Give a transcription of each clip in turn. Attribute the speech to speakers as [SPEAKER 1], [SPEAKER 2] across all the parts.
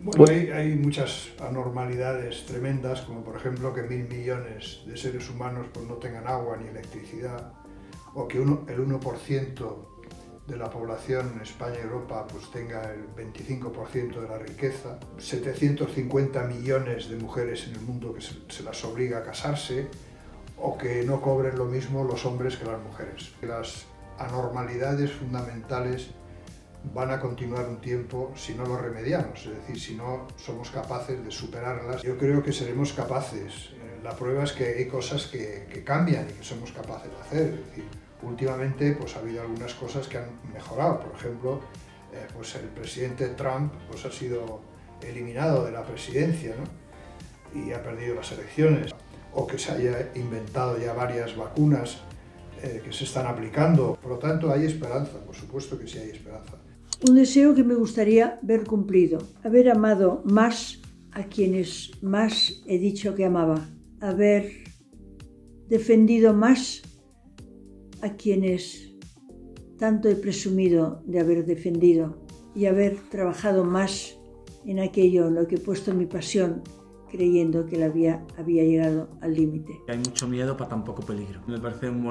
[SPEAKER 1] Bueno, hay muchas anormalidades tremendas, como por ejemplo que 1.000 millones de seres humanos pues, no tengan agua ni electricidad, o que el 1% de la población en España y Europa pues, tenga el 25% de la riqueza, 750 millones de mujeres en el mundo que se las obliga a casarse, o que no cobren lo mismo los hombres que las mujeres. Las anormalidades fundamentales van a continuar un tiempo si no lo remediamos, es decir, si no somos capaces de superarlas. Yo creo que seremos capaces. La prueba es que hay cosas que cambian y que somos capaces de hacer. Es decir, últimamente pues, ha habido algunas cosas que han mejorado. Por ejemplo, pues el presidente Trump pues, ha sido eliminado de la presidencia, ¿no? Y ha perdido las elecciones. O que se haya inventado ya varias vacunas que se están aplicando. Por lo tanto, hay esperanza, por supuesto que sí hay esperanza.
[SPEAKER 2] Un deseo que me gustaría ver cumplido, haber amado más a quienes más he dicho que amaba, haber defendido más a quienes tanto he presumido de haber defendido y haber trabajado más en aquello en lo que he puesto mi pasión, creyendo que había llegado al límite.
[SPEAKER 3] Hay mucho miedo para tan poco peligro. Me parece un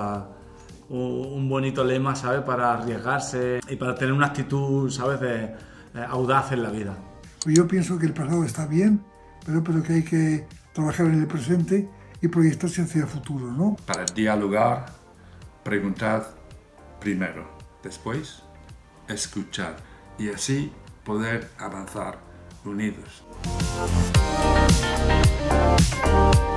[SPEAKER 3] bonito lema, ¿sabes? Para arriesgarse y para tener una actitud, ¿sabes? Audaz en la vida.
[SPEAKER 4] Yo pienso que el pasado está bien, pero que hay que trabajar en el presente y proyectarse hacia el futuro, ¿no?
[SPEAKER 5] Para dialogar, preguntad primero, después escuchar y así poder avanzar unidos.